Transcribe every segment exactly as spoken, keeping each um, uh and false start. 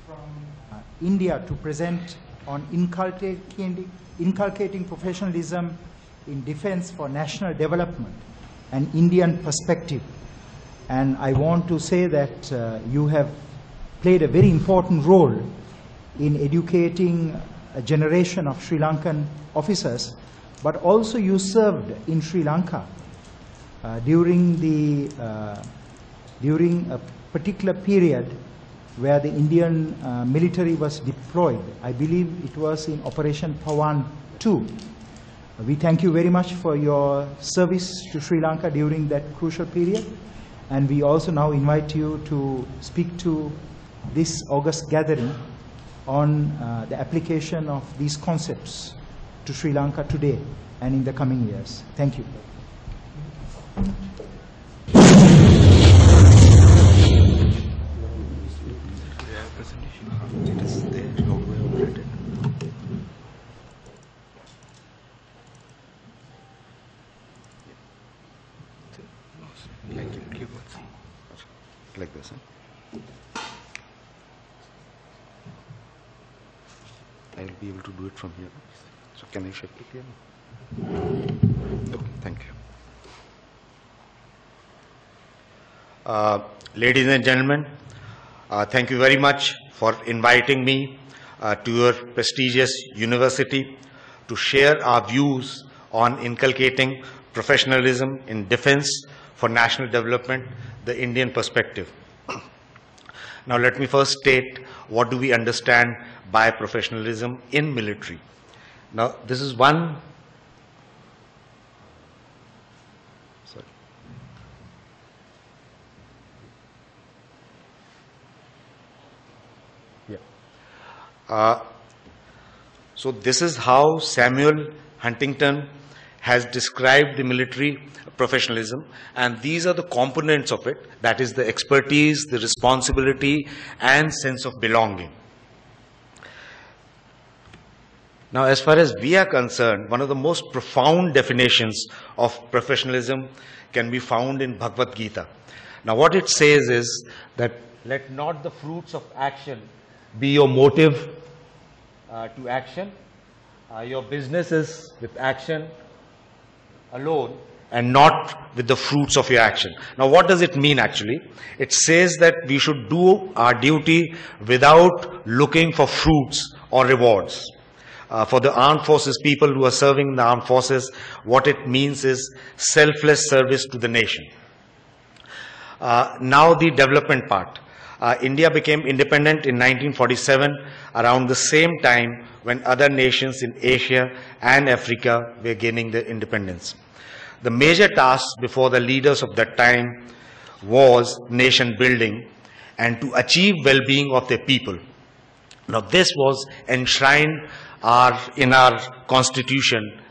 from uh, India to present on inculcating, inculcating professionalism in defense for national development, an Indian perspective. And I want to say that uh, you have played a very important role in educating a generation of Sri Lankan officers, but also you served in Sri Lanka uh, during the uh, during a particular period where the Indian uh, military was deployed. I believe it was in Operation Pawan two. We thank you very much for your service to Sri Lanka during that crucial period, and we also now invite you to speak to this August gathering on uh, the application of these concepts to Sri Lanka today and in the coming years. Thank you. Like this, huh? I'll be able to do it from here. So can I shift it here? Okay, thank you. Uh, ladies and gentlemen, uh, thank you very much for inviting me uh, to your prestigious university to share our views on inculcating professionalism in defense for national development, the Indian perspective. Now let me first state what do we understand by professionalism in military. Now this is one, sorry. Yeah. Uh, so this is how Samuel Huntington has described the military professionalism, and these are the components of it, that is the expertise, the responsibility, and sense of belonging. Now, as far as we are concerned, one of the most profound definitions of professionalism can be found in Bhagavad Gita. Now, what it says is that let not the fruits of action be your motive uh, to action. Uh, your business is with action alone and not with the fruits of your action. Now, what does it mean actually? It says that we should do our duty without looking for fruits or rewards. Uh, for the armed forces, people who are serving in the armed forces, what it means is selfless service to the nation. Uh, now the development part. Uh, India became independent in nineteen forty-seven, around the same time when other nations in Asia and Africa were gaining their independence. The major task before the leaders of that time was nation building and to achieve well-being of their people. Now this was enshrined our, in our constitution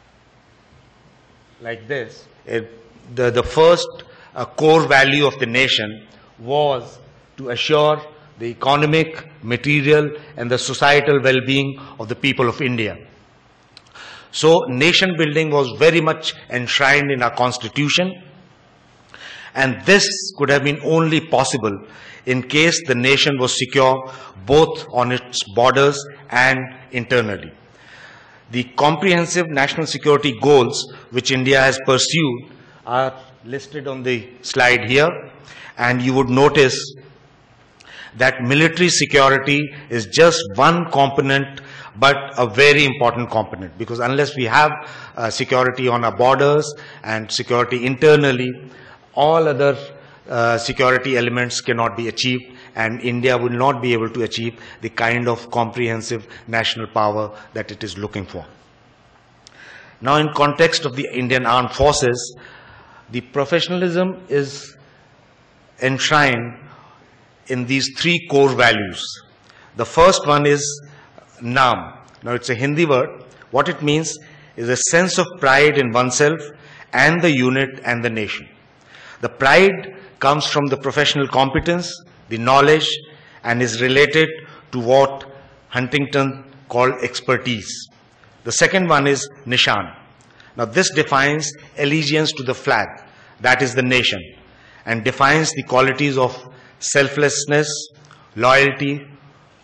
like this. It, the, the first uh, core value of the nation was to assure the economic, material, and the societal well-being of the people of India. So nation building was very much enshrined in our constitution, and this could have been only possible in case the nation was secure both on its borders and internally. The comprehensive national security goals which India has pursued are listed on the slide here, and you would notice that military security is just one component, but a very important component, because unless we have uh, security on our borders and security internally, all other uh, security elements cannot be achieved, and India will not be able to achieve the kind of comprehensive national power that it is looking for. Now, in context of the Indian Armed Forces, the professionalism is enshrined in these three core values. The first one is Naam. Now it's a Hindi word. What it means is a sense of pride in oneself and the unit and the nation. The pride comes from the professional competence, the knowledge, and is related to what Huntington called expertise. The second one is Nishan. Now this defines allegiance to the flag, that is the nation, and defines the qualities of selflessness, loyalty,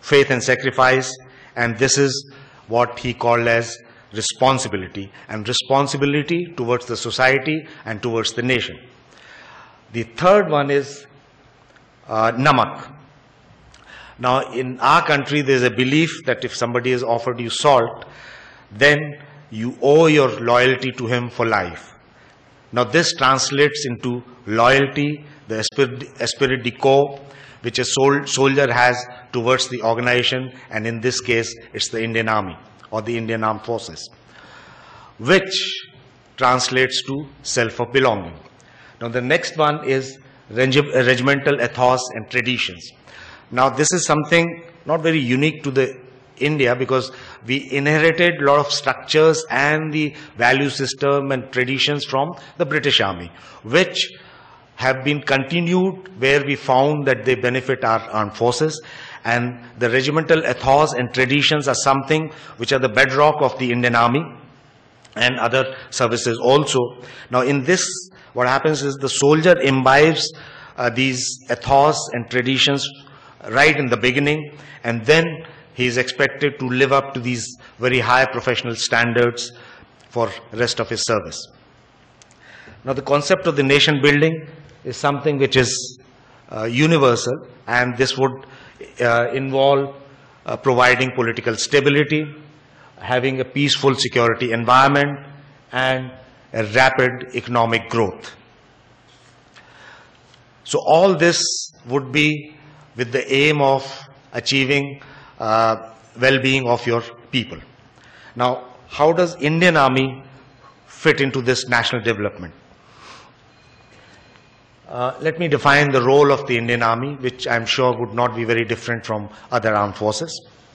faith and sacrifice, and this is what he called as responsibility, and responsibility towards the society and towards the nation. The third one is uh, namak. Now, in our country, there is a belief that if somebody has offered you salt, then you owe your loyalty to him for life. Now, this translates into loyalty, the esprit, esprit de corps, which a sol soldier has towards the organization, and in this case, it's the Indian Army or the Indian Armed Forces, which translates to self of belonging. Now, the next one is regi regimental ethos and traditions. Now, this is something not very unique to the India, because we inherited a lot of structures and the value system and traditions from the British Army, which have been continued where we found that they benefit our armed forces. And the regimental ethos and traditions are something which are the bedrock of the Indian Army and other services also. Now, in this, what happens is the soldier imbibes uh, these ethos and traditions right in the beginning, and then he is expected to live up to these very high professional standards for the rest of his service. Now, the concept of the nation building is something which is uh, universal, and this would uh, involve uh, providing political stability, having a peaceful security environment, and a rapid economic growth. So all this would be with the aim of achieving uh, well-being of your people. Now, how does Indian Army fit into this national development? Uh, let me define the role of the Indian Army, which I'm sure would not be very different from other armed forces.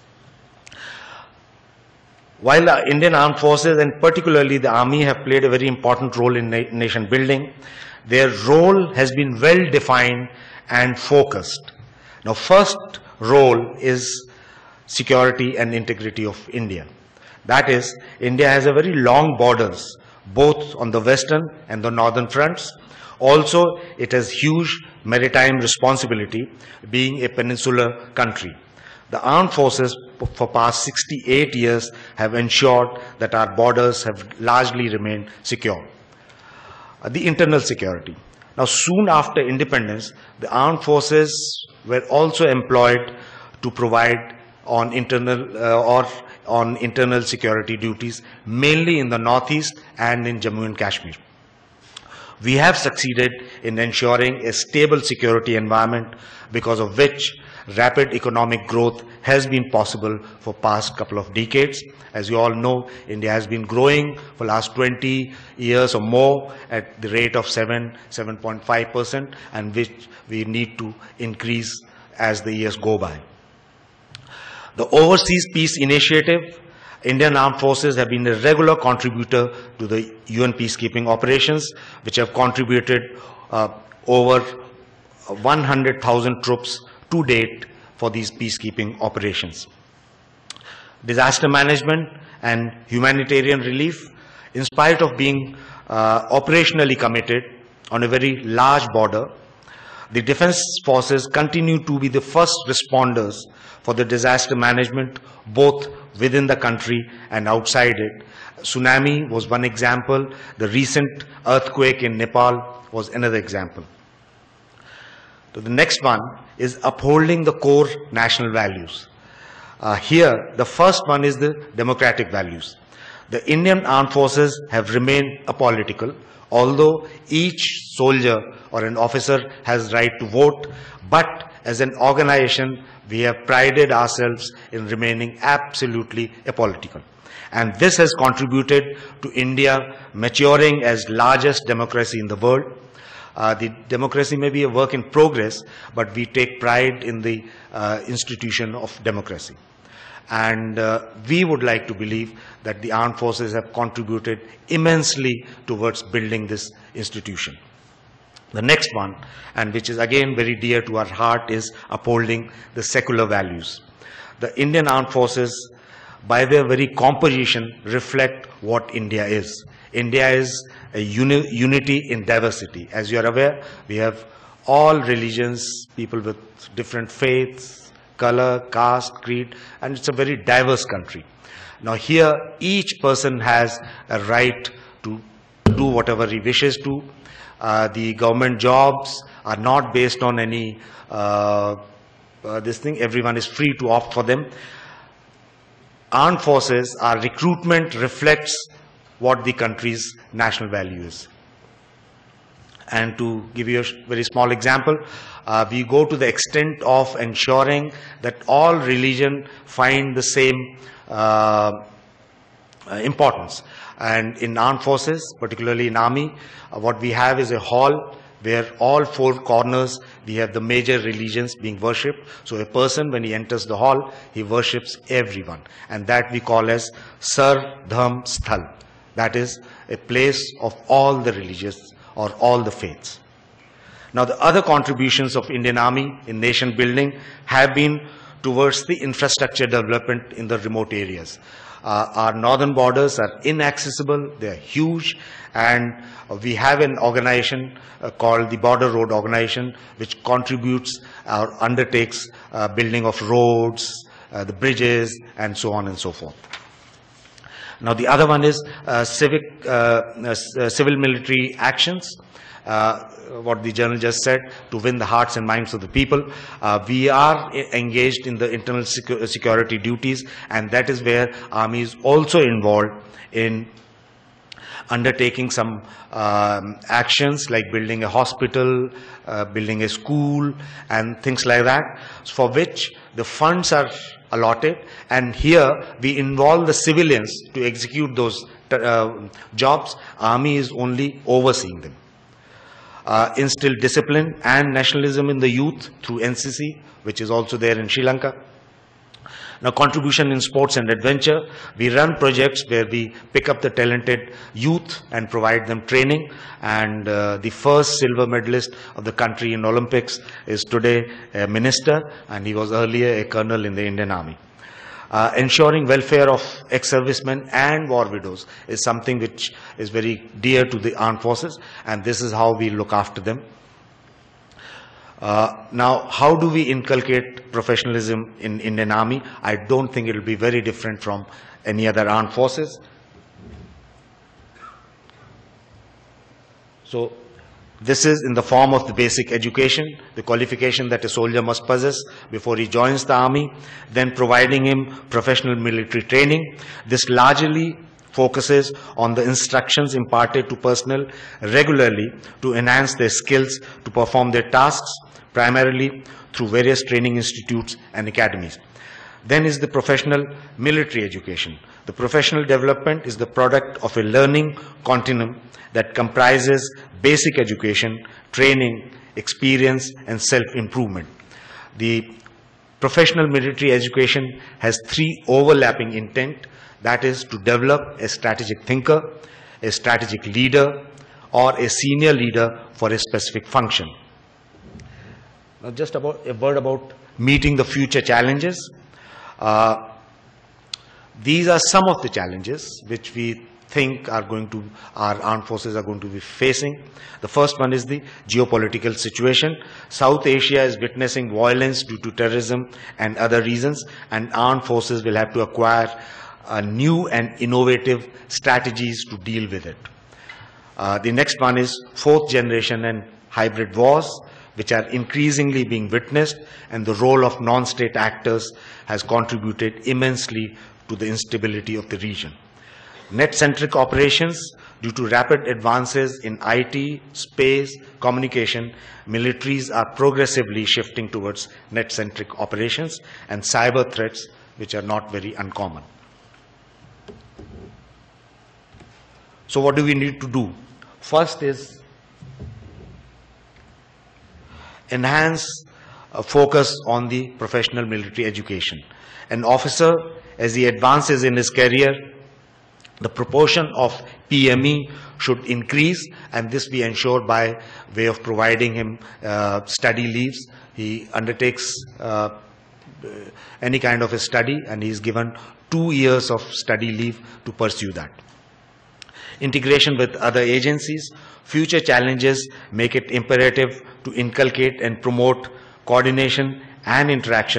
While the Indian Armed Forces, and particularly the Army, have played a very important role in na nation building, their role has been well defined and focused. Now, first role is security and integrity of India. That is, India has a very long borders, both on the western and the northern fronts. Also, it has huge maritime responsibility, being a peninsular country. The armed forces for past sixty-eight years have ensured that our borders have largely remained secure. Uh, the internal security. Now, soon after independence, the armed forces were also employed to provide on internal uh, or on internal security duties, mainly in the northeast and in Jammu and Kashmir. We have succeeded in ensuring a stable security environment, because of which rapid economic growth has been possible for past couple of decades. As you all know, India has been growing for last twenty years or more at the rate of seven, seven point five percent, and which we need to increase as the years go by. The Overseas Peace Initiative, Indian Armed Forces have been a regular contributor to the U N peacekeeping operations, which have contributed uh, over one hundred thousand troops to date for these peacekeeping operations. Disaster management and humanitarian relief, in spite of being uh, operationally committed on a very large border, the defense forces continue to be the first responders for the disaster management, both within the country and outside it. Tsunami was one example. The recent earthquake in Nepal was another example. So the next one is upholding the core national values. Uh, here, the first one is the democratic values. The Indian Armed Forces have remained apolitical, although each soldier or an officer has right to vote, but as an organization, we have prided ourselves in remaining absolutely apolitical. And this has contributed to India maturing as largest democracy in the world. Uh, the democracy may be a work in progress, but we take pride in the uh, institution of democracy. And uh, we would like to believe that the armed forces have contributed immensely towards building this institution. The next one, and which is again very dear to our heart, is upholding the secular values. The Indian Armed Forces, by their very composition, reflect what India is. India is a uni unity in diversity. As you are aware, we have all religions, people with different faiths, color, caste, creed, and it's a very diverse country. Now here, each person has a right to do whatever he wishes to. Uh, the government jobs are not based on any uh, uh, this thing. Everyone is free to opt for them. Armed forces, our recruitment reflects what the country's national value is. And to give you a very small example, uh, we go to the extent of ensuring that all religion find the same uh, importance. And in armed forces, particularly in army, uh, what we have is a hall where all four corners, we have the major religions being worshipped. So a person, when he enters the hall, he worships everyone. And that we call as Sar Dham Sthal. That is a place of all the religions or all the faiths. Now the other contributions of Indian Army in nation building have been towards the infrastructure development in the remote areas. Uh, our northern borders are inaccessible, they are huge, and uh, we have an organization uh, called the Border Road Organization, which contributes or undertakes uh, building of roads, uh, the bridges, and so on and so forth. Now the other one is uh, civic, uh, uh, uh, civil military actions. Uh, what the journal just said, to win the hearts and minds of the people. Uh, we are engaged in the internal secu security duties, and that is where Army is also involved in undertaking some um, actions like building a hospital, uh, building a school, and things like that, for which the funds are allotted, and here we involve the civilians to execute those uh, jobs. Army is only overseeing them. Uh, instill discipline and nationalism in the youth through N C C, which is also there in Sri Lanka. Now, contribution in sports and adventure. We run projects where we pick up the talented youth and provide them training. And uh, the first silver medalist of the country in Olympics is today a minister, and he was earlier a colonel in the Indian Army. Uh, ensuring welfare of ex-servicemen and war widows is something which is very dear to the armed forces, and this is how we look after them. Uh, now, how do we inculcate professionalism in Indian Army? I don't think it will be very different from any other armed forces. So, this is in the form of the basic education, the qualification that a soldier must possess before he joins the army, then providing him professional military training. This largely focuses on the instructions imparted to personnel regularly to enhance their skills to perform their tasks, primarily through various training institutes and academies. Then is the professional military education. The professional development is the product of a learning continuum that comprises basic education, training, experience, and self-improvement. The professional military education has three overlapping intent, that is to develop a strategic thinker, a strategic leader, or a senior leader for a specific function. Now just about a word about meeting the future challenges. Uh, these are some of the challenges which we think are going to, our armed forces are going to be facing. The first one is the geopolitical situation. South Asia is witnessing violence due to terrorism and other reasons, and armed forces will have to acquire uh, new and innovative strategies to deal with it. Uh, the next one is fourth generation and hybrid wars, which are increasingly being witnessed, and the role of non-state actors has contributed immensely to the instability of the region. Net-centric operations, due to rapid advances in I T, space, communication, militaries are progressively shifting towards net-centric operations and cyber threats, which are not very uncommon. So what do we need to do? First is enhance a focus on the professional military education. An officer, as he advances in his career, the proportion of P M E should increase, and this we ensure by way of providing him uh, study leaves. He undertakes uh, any kind of a study, and he is given two years of study leave to pursue that. Integration with other agencies. Future challenges make it imperative to inculcate and promote coordination and interaction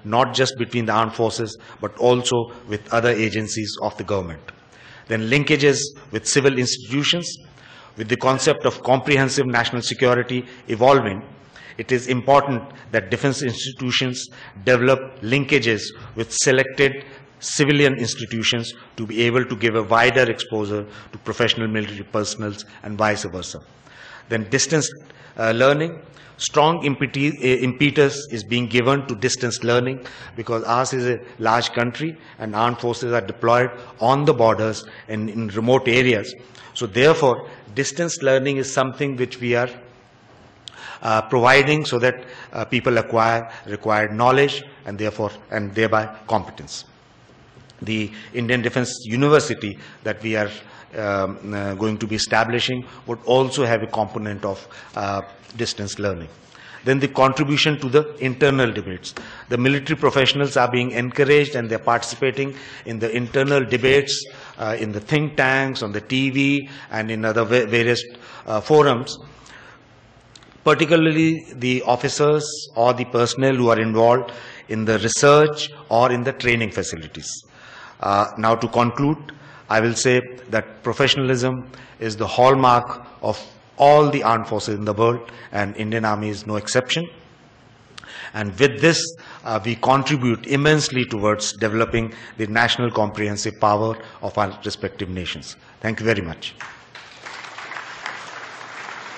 not just between the armed forces, but also with other agencies of the government. Then linkages with civil institutions. With the concept of comprehensive national security evolving, it is important that defense institutions develop linkages with selected civilian institutions to be able to give a wider exposure to professional military personnel and vice versa. Then distance uh, learning. Strong impetus is being given to distance learning because ours is a large country and armed forces are deployed on the borders and in remote areas. So therefore, distance learning is something which we are uh, providing so that uh, people acquire required knowledge and therefore and thereby competence. The Indian Defence University that we are um, uh, going to be establishing would also have a component of uh, distance learning. Then the contribution to the internal debates. The military professionals are being encouraged and they're participating in the internal debates, uh, in the think tanks, on the T V, and in other various uh, forums. Particularly the officers or the personnel who are involved in the research or in the training facilities. Uh, now to conclude, I will say that professionalism is the hallmark of all the armed forces in the world, and Indian Army is no exception. And with this, uh, we contribute immensely towards developing the national comprehensive power of our respective nations. Thank you very much.